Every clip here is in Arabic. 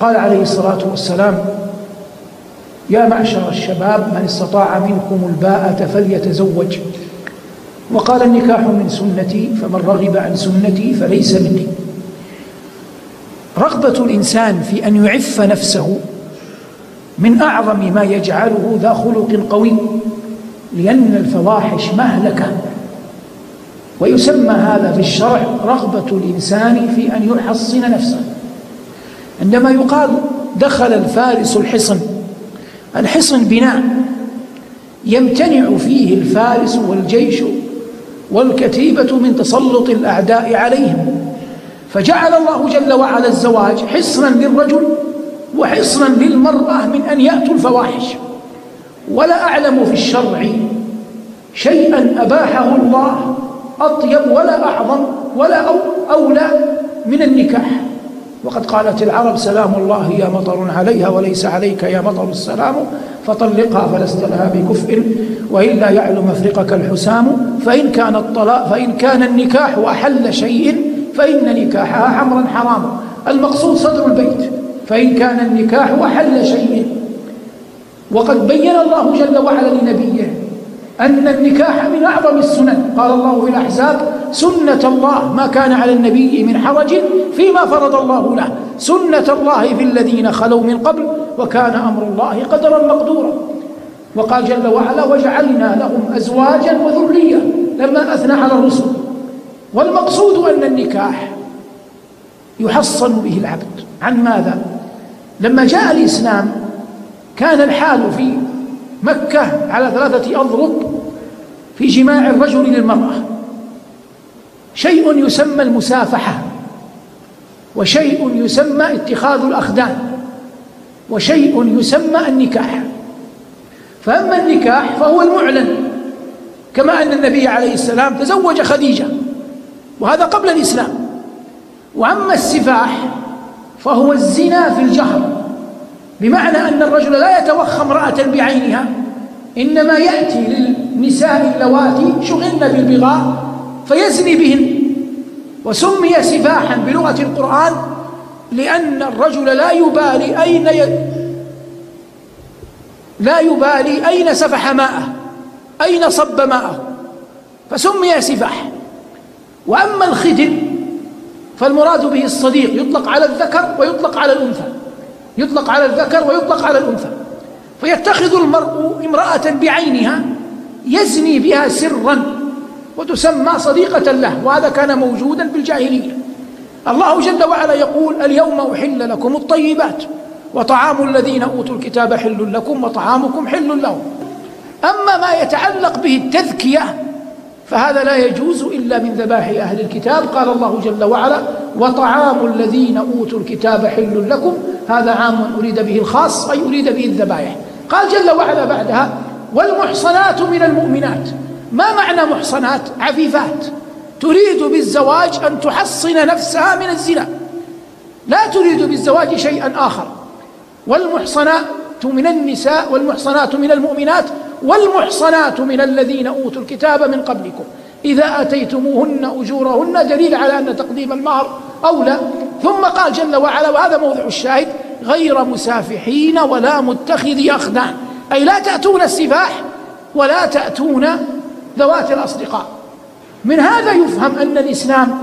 قال عليه الصلاة والسلام: يا معشر الشباب من استطاع منكم الباءة فليتزوج. وقال: النكاح من سنتي فمن رغب عن سنتي فليس مني. رغبة الإنسان في أن يعف نفسه من أعظم ما يجعله ذا خلق قوي، لأن الفواحش مهلكة، ويسمى هذا في الشرع رغبة الإنسان في أن يحصن نفسه. عندما يقال دخل الفارس الحصن، الحصن بناء يمتنع فيه الفارس والجيش والكتيبة من تسلط الأعداء عليهم، فجعل الله جل وعلا الزواج حصنا للرجل وحصنا للمرأة من أن يأتوا الفواحش. ولا أعلم في الشرع شيئا أباحه الله أطيب ولا أعظم ولا أولى من النكاح. وقد قالت العرب: سلام الله يا مطر عليها وليس عليك يا مطر السلام، فطلقها فلست لها بكفء وإلا يعلو مفرقك الحسام. فإن كان النكاح أحل شيء فإن نكاحها حمرا حرام. المقصود صدر البيت: فإن كان النكاح أحل شيء. وقد بين الله جل وعلا لنبيه أن النكاح من أعظم السنن. قال الله في الأحزاب: سنة الله ما كان على النبي من حرج فيما فرض الله له، سنة الله في الذين خلوا من قبل وكان أمر الله قدرا مقدورا. وقال جل وعلا: وجعلنا لهم أزواجا وذرية، لما أثنى على الرسل. والمقصود أن النكاح يحصن به العبد. عن ماذا؟ لما جاء الإسلام كان الحال في مكة على 3 أضرب في جماع الرجل للمرأة: شيء يسمى المسافحة، وشيء يسمى اتخاذ الأخدان، وشيء يسمى النكاح. فأما النكاح فهو المعلن، كما أن النبي عليه السلام تزوج خديجة وهذا قبل الإسلام. وأما السفاح فهو الزنا في الجهر، بمعنى أن الرجل لا يتوخى امرأة بعينها، إنما يأتي للنساء اللواتي شغلن بالبغاء فيزني بهن. وسمي سفاحا بلغة القرآن لأن الرجل لا يبالي أين سفح ماءه، أين صب ماءه، فسمي سفاح. وأما الخدر فالمراد به الصديق، يطلق على الذكر ويطلق على الأنثى، يطلق على الذكر ويطلق على الأنثى. فيتخذ المرء امرأة بعينها يزني بها سرا وتسمى صديقة له، وهذا كان موجودا بالجاهلية. الله جل وعلا يقول: اليوم أحل لكم الطيبات وطعام الذين أوتوا الكتاب حل لكم وطعامكم حل لهم. أما ما يتعلق به التذكية فهذا لا يجوز إلا من ذبائح أهل الكتاب. قال الله جل وعلا: وطعام الذين أوتوا الكتاب حل لكم، هذا عام أريد به الخاص، أي أريد به الذبائح. قال جل وعلا بعدها: والمحصنات من المؤمنات. ما معنى محصنات؟ عفيفات، تريد بالزواج أن تحصن نفسها من الزنا، لا تريد بالزواج شيئا آخر. والمحصنات من النساء، والمحصنات من المؤمنات، والمحصنات من الذين أوتوا الكتاب من قبلكم إذا آتيتموهن أجورهن، دليل على أن تقديم المهر أولى. ثم قال جل وعلا، وهذا موضع الشاهد: غير مسافحين ولا متخذي أخدان، أي لا تأتون السفاح ولا تأتون ذوات الأصدقاء. من هذا يفهم أن الإسلام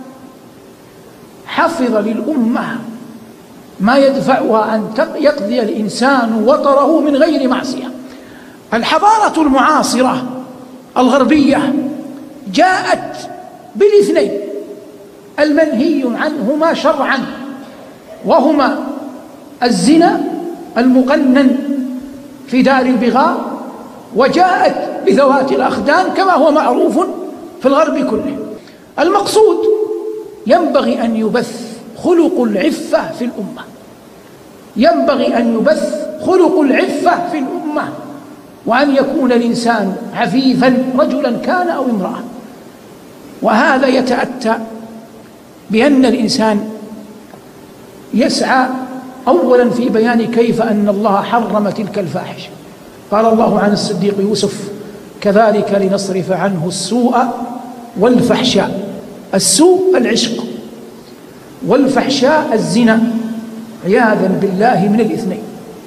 حفظ للأمة ما يدفعها أن يقضي الإنسان وطره من غير معصية. الحضارة المعاصرة الغربية جاءت بالاثنين المنهي عنهما شرعا، وهما الزنا المقنن في دار البغاء، وجاءت بذوات الأخدان كما هو معروف في الغرب كله. المقصود ينبغي أن يبث خلق العفة في الأمة، ينبغي أن يبث خلق العفة في الأمة، وأن يكون الإنسان عفيفا رجلا كان أو امرأة. وهذا يتأتى بأن الإنسان يسعى أولا في بيان كيف أن الله حرم تلك الفاحشة. قال الله عن الصديق يوسف: كذلك لنصرف عنه السوء والفحشاء. السوء العشق، والفحشاء الزنا. عياذا بالله من الاثنين.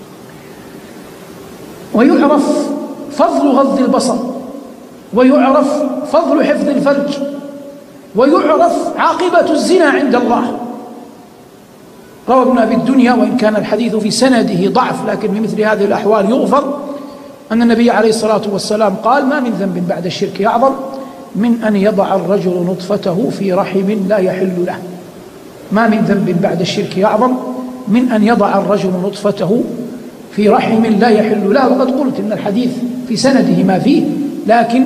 ويعرف فضل غض البصر، ويعرف فضل حفظ الفرج، ويعرف عاقبة الزنا عند الله. روى ابن أبي الدنيا، وإن كان الحديث في سنده ضعف، لكن في مثل هذه الأحوال يغفر، أن النبي عليه الصلاة والسلام قال: ما من ذنب بعد الشرك أعظم من أن يضع الرجل نطفته في رحم لا يحل له. ما من ذنب بعد الشرك أعظم من أن يضع الرجل نطفته في رحم لا يحل له. وقد قلت إن الحديث في سنده ما فيه، لكن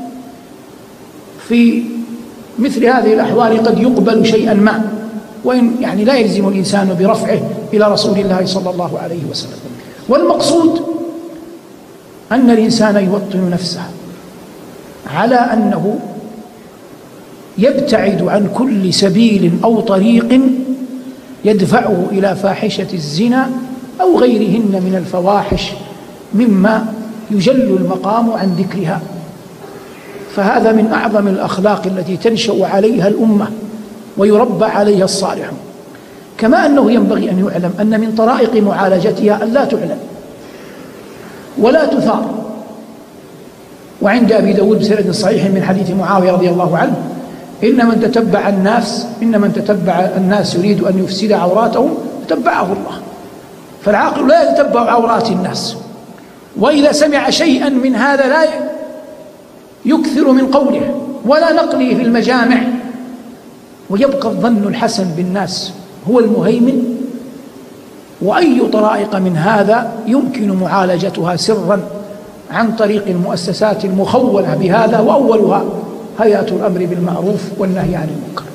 في مثل هذه الأحوال قد يقبل شيئا ما، وإن يعني لا يلزم الإنسان برفعه إلى رسول الله صلى الله عليه وسلم. والمقصود أن الإنسان يوطن نفسه على أنه يبتعد عن كل سبيل أو طريق يدفعه إلى فاحشة الزنا أو غيرهن من الفواحش مما يجل المقام عن ذكرها. فهذا من أعظم الأخلاق التي تنشأ عليها الأمة ويربى عليها الصالحون. كما أنه ينبغي أن يعلم أن من طرائق معالجتها أن لا تعلن ولا تثار. وعند أبي داود بسند صحيح من حديث معاوية رضي الله عنه: إن من تتبع الناس يريد أن يفسد عوراتهم تتبعه الله. فالعاقل لا يتتبع عورات الناس، وإذا سمع شيئا من هذا لا يكثر من قوله ولا نقله في المجامع، ويبقى الظن الحسن بالناس هو المهيمن. وأي طرائق من هذا يمكن معالجتها سرا عن طريق المؤسسات المخولة بهذا، وأولها هيئة الأمر بالمعروف والنهي عن المنكر.